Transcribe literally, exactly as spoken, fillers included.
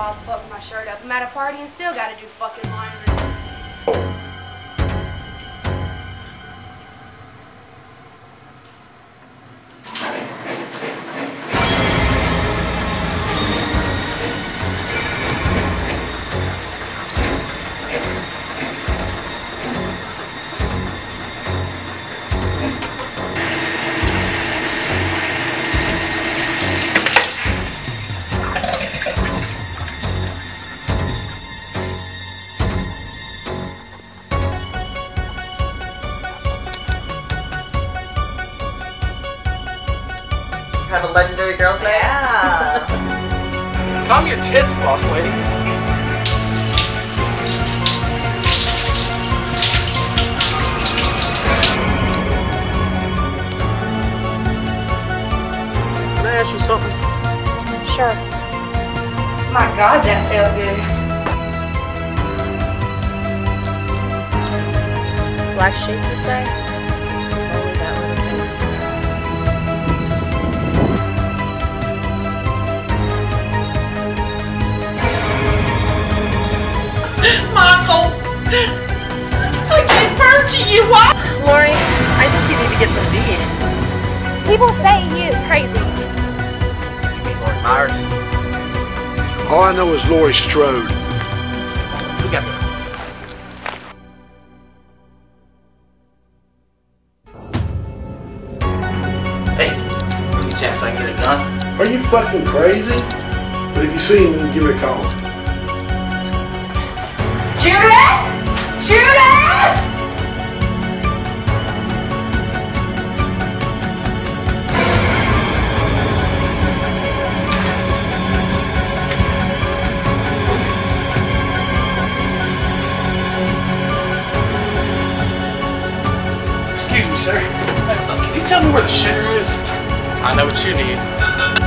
I'll fuck my shirt up. I'm at a party and still gotta do fucking laundry. Have a legendary girls' night? Yeah. Calm your tits, boss lady. Can I ask you something? Sure. My God, that felt good. Black sheep, you say? Only that little piece. Michael! I gave birth to you! What? Lori, I think you need to get some D. People say he is crazy. You mean Lord Myers? All I know is Laurie Strode. Who got me? Hey, any chance I can get a gun? Are you fucking crazy? But if you see him, give me a call. Judith! Judith! Excuse me, sir. Can you tell me where the shitter is? I know what you need.